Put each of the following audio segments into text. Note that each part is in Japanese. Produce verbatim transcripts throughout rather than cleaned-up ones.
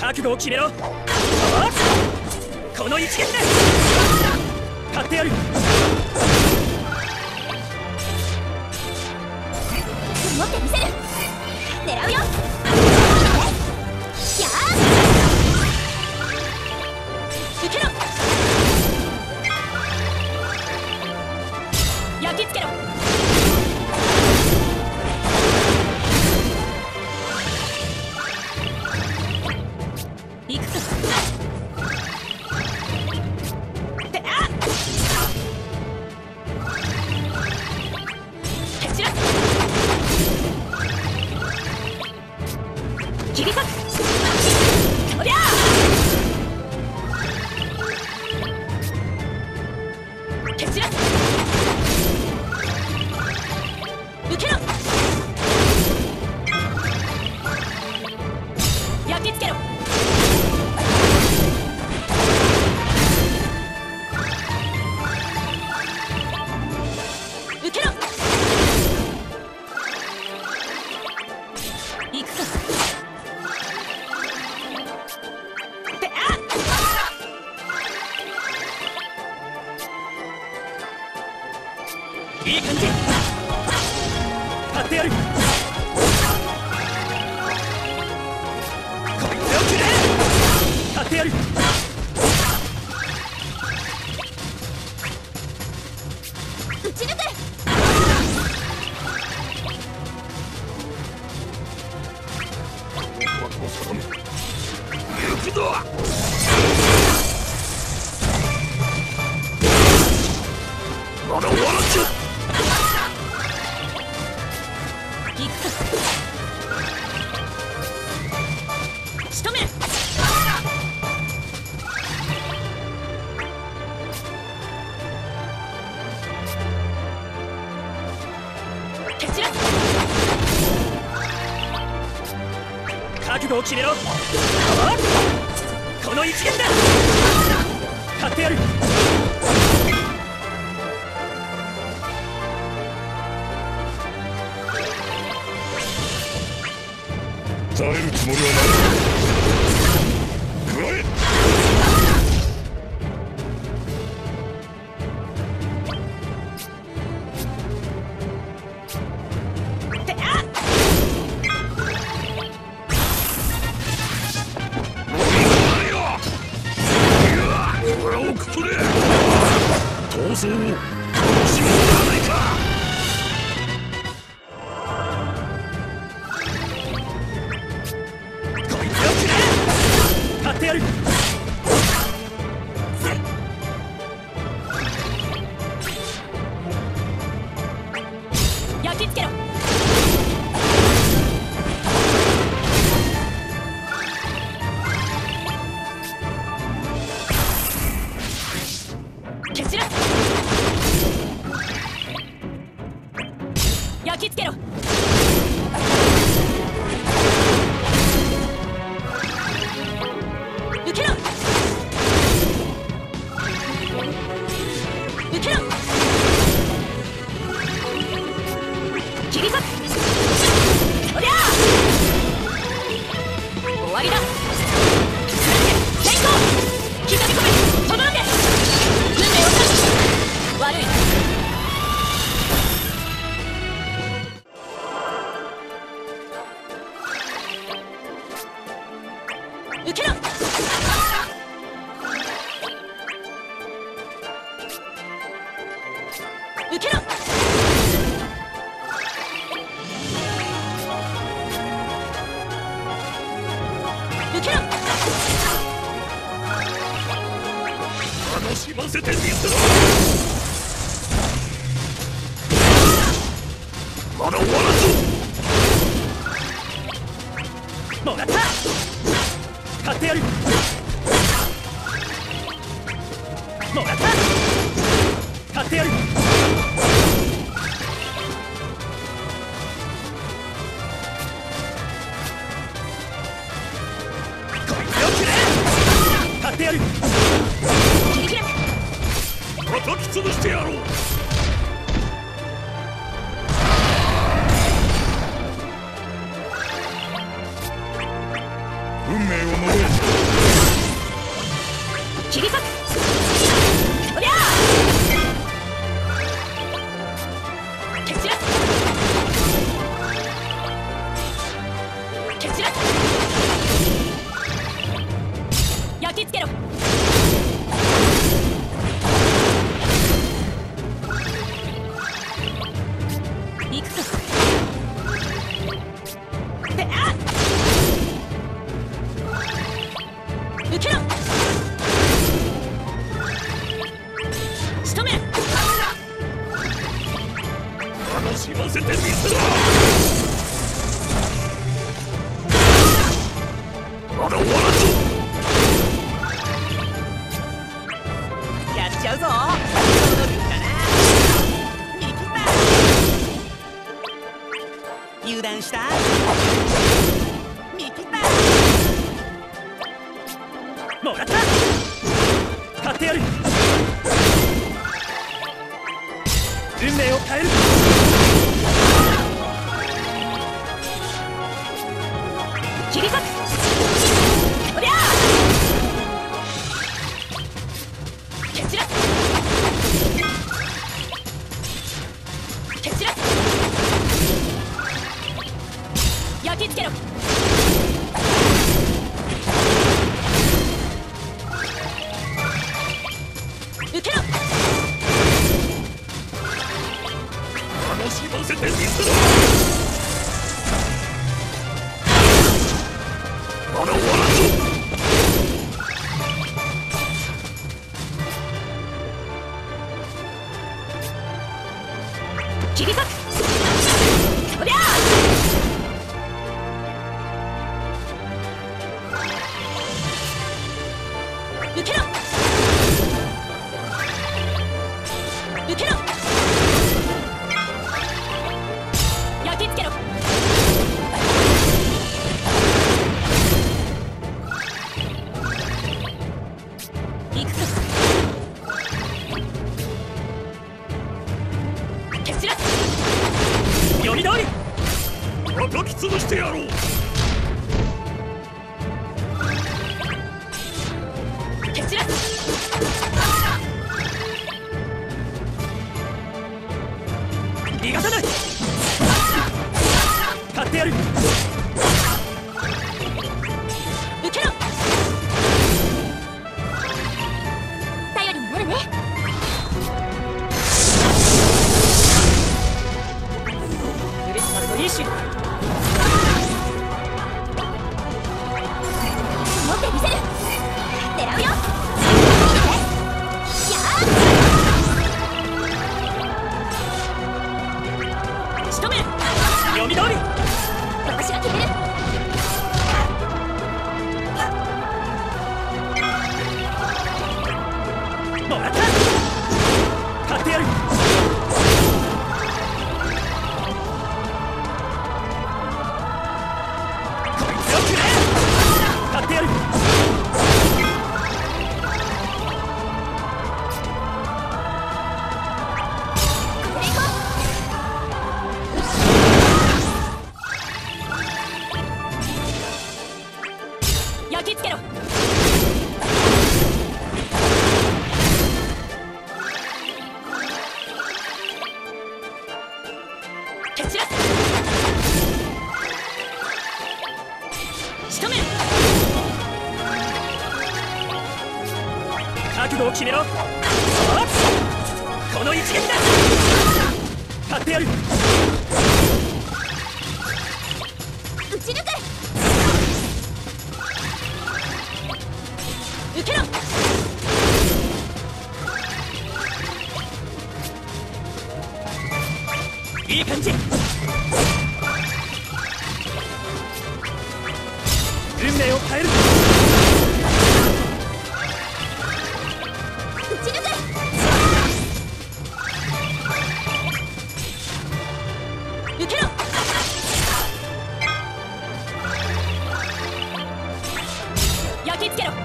覚悟を決めろ。この一撃で勝ってやる。 持ってみせる。狙うよ。やあ受けろ。焼き付けろ。行くか。であっ蹴散らす。切り裂く。おりゃ蹴散らす。受けろ。焼き付けろ。受けろ。行くか。であっいい感じ。勝ってやる。こいつをくれ。勝ってやる。撃ち抜く。 行くぞ。まだ終わらんちゃ。 行くか。仕留める。蹴散らす。 覚悟を決めろ。この一撃だ。勝ってやる。 されるつもりはない。食らえ。 であっこれをくくれ。逃走を楽しむのではないか。 こいつをくれ。勝ってやる。 焼き付けろ。蹴散らす。焼き付けろ。受けろ。受けろ。切り裂く。おりゃ終わりだ。成功。刻み込め。とどろけ。運命を感じ。悪い。受けろ。受けろ。受けろ。 楽しませてみせろ。まだ終わらんぞ。 もらった。勝ってやる。もらった。勝ってやる。こいつをくれ。勝ってやる。 切り開く。 叩き潰してやろう。運命を述べる。 蹴散らす。焼き付けろ。行くぞ。であっ受けろ。仕留める。 楽しませてみせろ。まだ終わらんぞ。 やっちゃうぞ。見切った。油断した。見切った。もらった。買ってやる。運命を変える。 切り裂く。おりゃ蹴散らす。蹴散らす。焼き付けろ。受けろ。 楽しませてみせろ。まだ終わらんぞ。 切り裂く。おりゃ受けろ。受けろ。焼き付けろ。行くぞ。蹴散らす。読み通り。 叩き潰してやろう。 蹴散らす。 逃がさない。買ってやる。 受けろ。頼りになるね。 クリスマルのイシュー。 持ってみせる。狙うよ。やあ仕留める。 読み通り。 私が決める。 もらった。買ってやる。こいつをくれ。買ってやる。 これでいこう。焼き付けろ。蹴散らす。仕留める。 覚悟を決めろ。この一撃だ。買ってやる。 撃ち抜く。受けろ。 いい感じ。運命を変える。 撃ち抜く。受けろ。焼き付けろ。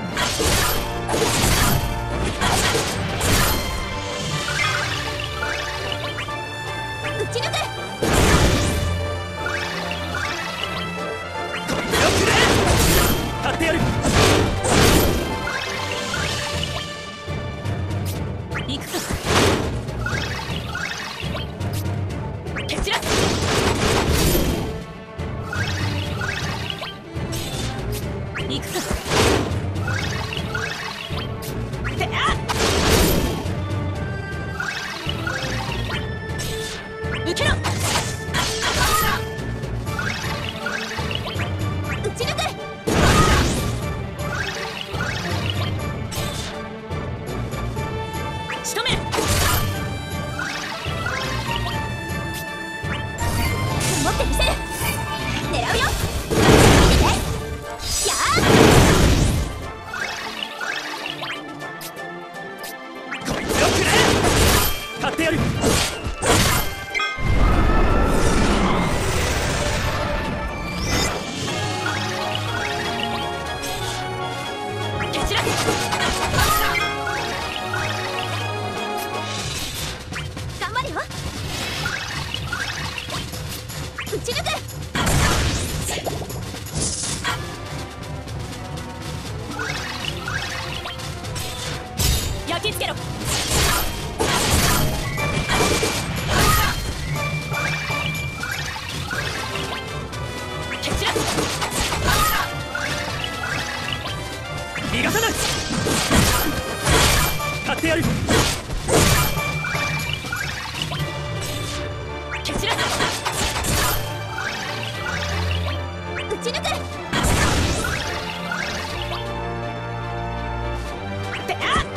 撃ち抜く。 買ってやる。 行くぞ。蹴散らす。 蹴散らす。 逃がさない。買ってやる。 蹴散らす。打ち抜く。であっ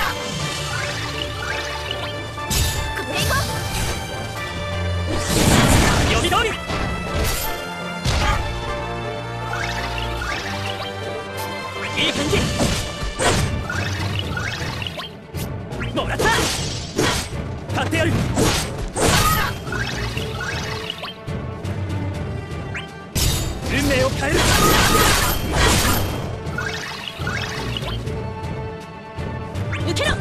これでいこう。 読み通り。いい感じ。もらった。買ってやる。運命を変える。 受けろ。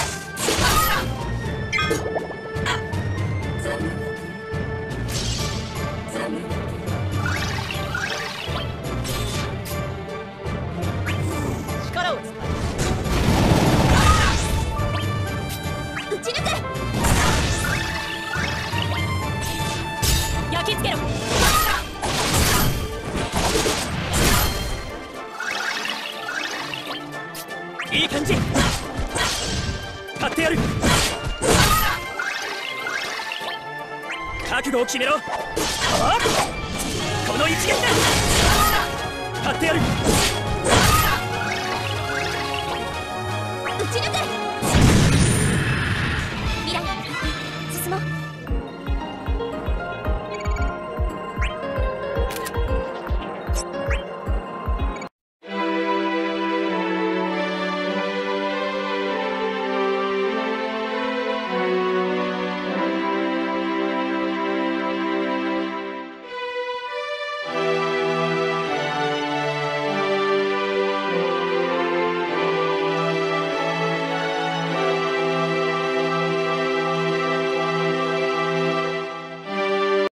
力を使う。打ち抜く。焼き付けろ。 いい感じ。買ってやる。覚悟を決めろ。はあ、この一撃だ。買ってやる。